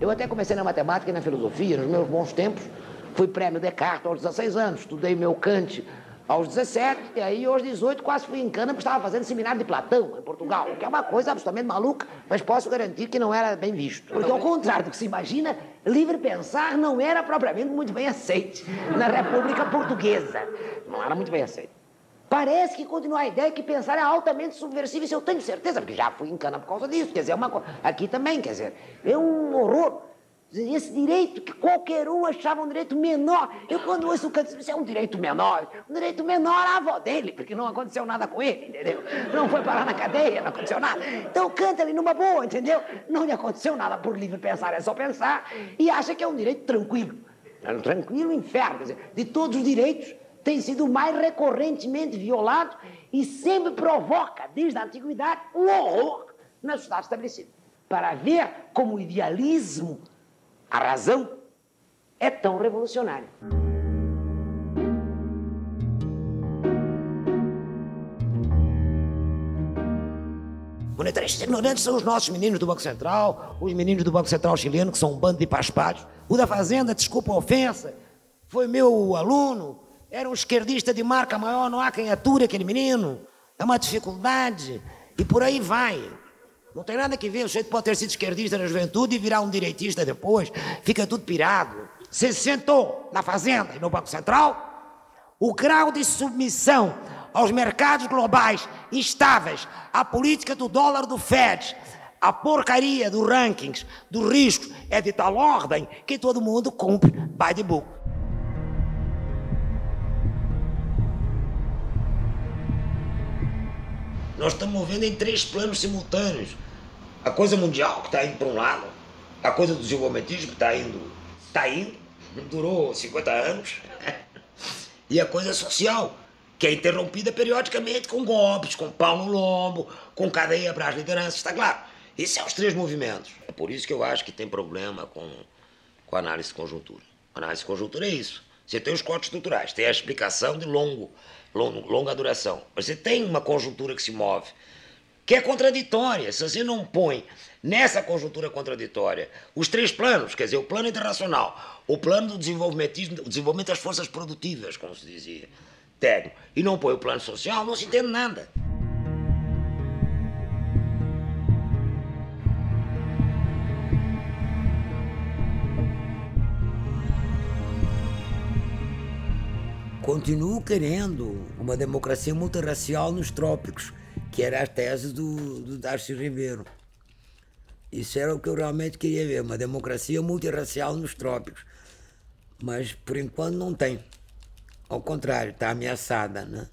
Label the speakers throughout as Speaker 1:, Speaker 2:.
Speaker 1: Eu até comecei na matemática e na filosofia, nos meus bons tempos. Fui prêmio Descartes aos 16 anos, estudei meu Kant aos 17, e aí aos 18 quase fui em Cana, porque estava fazendo seminário de Platão, em Portugal, que é uma coisa absolutamente maluca, mas posso garantir que não era bem visto. Porque ao contrário do que se imagina, livre pensar não era propriamente muito bem aceito na República Portuguesa. Não era muito bem aceito. Parece que continua a ideia que pensar é altamente subversivo, isso eu tenho certeza, porque já fui em Cana por causa disso, quer dizer, aqui também, quer dizer, é um horror. Esse direito que qualquer um achava um direito menor. Eu quando ouço o Kant, isso é um direito menor. Um direito menor à avó dele, porque não aconteceu nada com ele, entendeu? Não foi parar na cadeia, não aconteceu nada. Então canta ali numa boa, entendeu? Não lhe aconteceu nada por livre pensar, é só pensar. E acha que é um direito tranquilo. É um tranquilo inferno, quer dizer, de todos os direitos, tem sido mais recorrentemente violado e sempre provoca, desde a antiguidade, um horror na sociedade estabelecida. Para ver como o idealismo, a razão, é tão revolucionária. Monetaristas ignorantes são os nossos meninos do Banco Central, os meninos do Banco Central chileno, que são um bando de paspados. O da Fazenda, desculpa a ofensa, foi meu aluno, era um esquerdista de marca maior, não há quem ature aquele menino. É uma dificuldade, e por aí vai. Não tem nada que ver, o sujeito pode ter sido esquerdista na juventude e virar um direitista depois, fica tudo pirado. Você sentou na Fazenda e no Banco Central, o grau de submissão aos mercados globais instáveis, a política do dólar do Fed, a porcaria dos rankings, dos riscos, é de tal ordem que todo mundo cumpre by the book. Nós estamos movendo em 3 planos simultâneos. A coisa mundial, que está indo para um lado, a coisa do desenvolvimentismo, que está indo, durou 50 anos, e a coisa social, que é interrompida periodicamente com golpes, com pau no lombo, com cadeia para as lideranças, está claro. Esses são os 3 movimentos. É por isso que eu acho que tem problema com a análise de conjuntura. A análise de conjuntura é isso. Você tem os cortes estruturais, tem a explicação de longa duração, mas você tem uma conjuntura que se move, que é contraditória. Se você não põe nessa conjuntura contraditória os 3 planos, quer dizer, o plano internacional, o plano do desenvolvimentismo, o desenvolvimento das forças produtivas, como se dizia, técnico, e não põe o plano social, não se entende nada. Continuo querendo uma democracia multirracial nos trópicos, que era a tese do Darcy Ribeiro. Isso era o que eu realmente queria ver, uma democracia multirracial nos trópicos. Mas, por enquanto, não tem. Ao contrário, está ameaçada, né?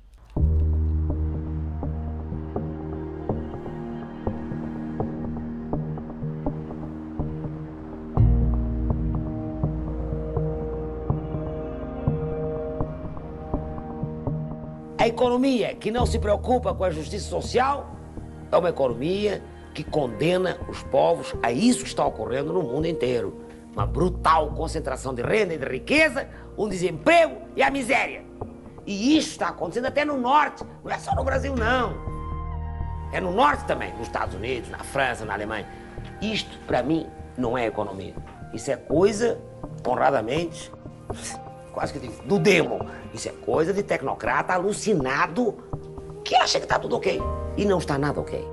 Speaker 1: A economia que não se preocupa com a justiça social é uma economia que condena os povos a isso que está ocorrendo no mundo inteiro. Uma brutal concentração de renda e de riqueza, um desemprego e a miséria. E isso está acontecendo até no norte, não é só no Brasil, não. É no norte também, nos Estados Unidos, na França, na Alemanha. Isto, para mim, não é economia. Isso é coisa, honradamente, quase que digo, do demo. Isso é coisa de tecnocrata alucinado que acha que está tudo ok. E não está nada ok.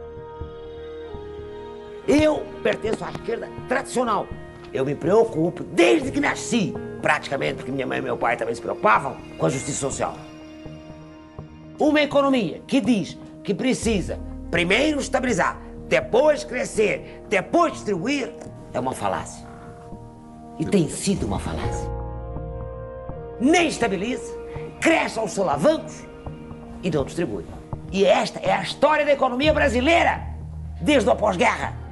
Speaker 1: Eu pertenço à esquerda tradicional. Eu me preocupo desde que nasci, praticamente, porque minha mãe e meu pai também se preocupavam com a justiça social. Uma economia que diz que precisa primeiro estabilizar, depois crescer, depois distribuir, é uma falácia. E tem sido uma falácia. Nem estabiliza, cresce aos solavancos e não distribui. E esta é a história da economia brasileira, desde o pós-guerra.